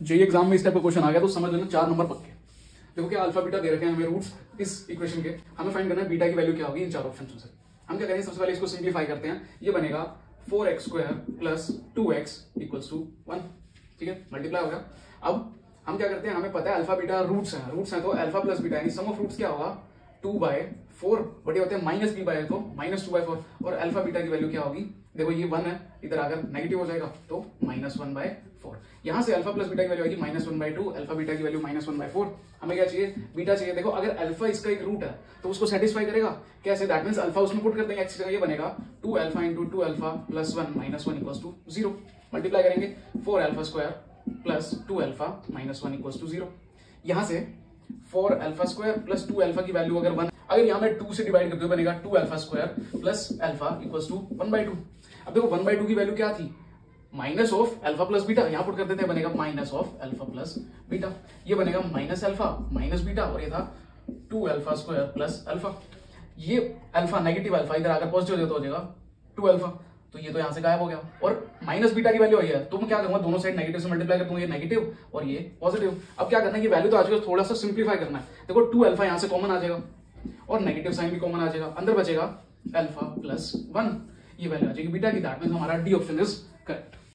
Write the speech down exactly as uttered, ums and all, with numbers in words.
JEE exam में इस type का क्वेश्चन आ गया तो समझ लेना चार नंबर पक्के। देखो क्या अल्फा बीटा दे रखे हैं हमें रूट्स इस इक्वेशन के, हमें फाइंड करना है बीटा की वैल्यू क्या होगी इन चार ऑप्शन से। हम क्या करेंगे, सबसे पहले इसको सिंप्लीफाई करते हैं। ये बनेगा four x square plus two x equals to one. ठीक है, मल्टीप्लाई हो गया। अब हम क्या करते हैं, हमें पता है अल्फा बीटा रूट्स हैं, रूट्स हैं तो अल्फा प्लस बीटा यानी सम ऑफ रूट्स क्या होगा, टू बाय फोर, बटे होते हैं माइनस बी बाय तो माइनस टू बाय फोर। और अल्फा बीटा की वैल्यू क्या होगी, देखो ये वन है, इधर अगर नेगेटिव हो जाएगा तो माइनस वन बाय फोर। यहां से अल्फा प्लस बीटा की वैल्यू आएगी minus one by two, alpha beta की value minus one by four. हमें क्या चाहिए, बीटा चाहिए। देखो अगर अल्फा इसका एक रूट है तो उसको सेटिस्फाई करेगा कैसे, दैट मींस अल्फा उसमें पुट कर देंगे एक्स, ये बनेगा two alpha into two alpha plus one minus one equals to zero. Multiply करेंगे four alpha square plus two alpha minus one equals to zero. यहां से four alpha square plus two alpha की value अगर one, अगर यहां में two से divide करते हो बनेगा two alpha square plus alpha equals to one by to. अब देखो वन बाई टू की वैल्यू क्या थी, minus of alpha plus beta, यहां पुट कर देते हैं बनेगा minus of alpha plus beta. ये बनेगा माइनस अल्फा माइनस बीटा, और ये था two alpha square plus alpha. ये अल्फा नेगेटिव अल्फा इधर आकर पॉजिटिव हो जाएगा टू अल्फा, तो ये तो यहां से गायब हो गया। और माइनस बीटा की वैल्यू आई है तो मैं क्या करूंगा, दोनों साइड नेगेटिव से मल्टीप्लाई कर दूंगा, ये नेगेटिव और ये पॉजिटिव। अब क्या करना है, ये वैल्यू तो आ चुकी है, थोड़ा सा सिंप्लीफाई करना है। देखो टू अल्फा यहां से कॉमन आ जाएगा और नेगेटिव साइन भी कॉमन आ जाएगा, अंदर बचेगा अल्फा प्लस वन, ये वैल्यू आ जाएगी बीटा की। दैट मींस हमारा डी ऑप्शन इज करेक्ट।